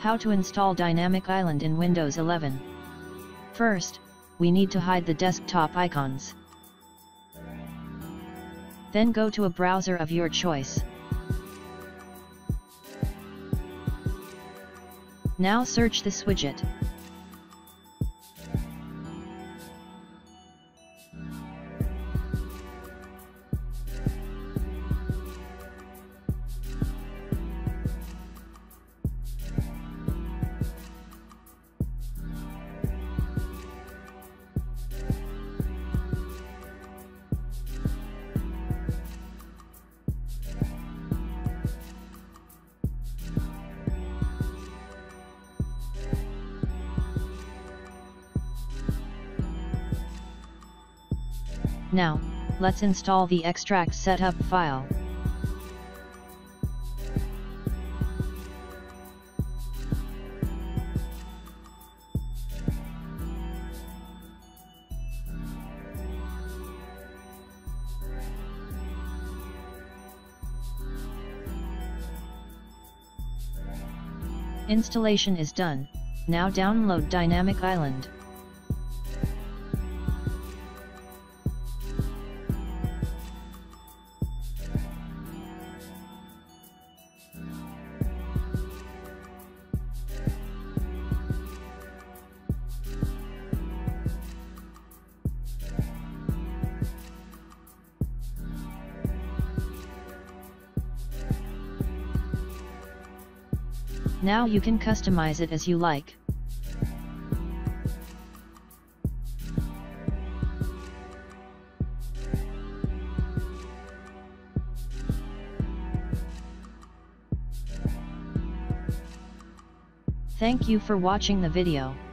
How to install Dynamic Island in Windows 11. First, we need to hide the desktop icons. Then go to a browser of your choice. Now search the xwidget. Now, let's install the extract setup file. Installation is done. Now download Dynamic Island. Now you can customize it as you like. Thank you for watching the video.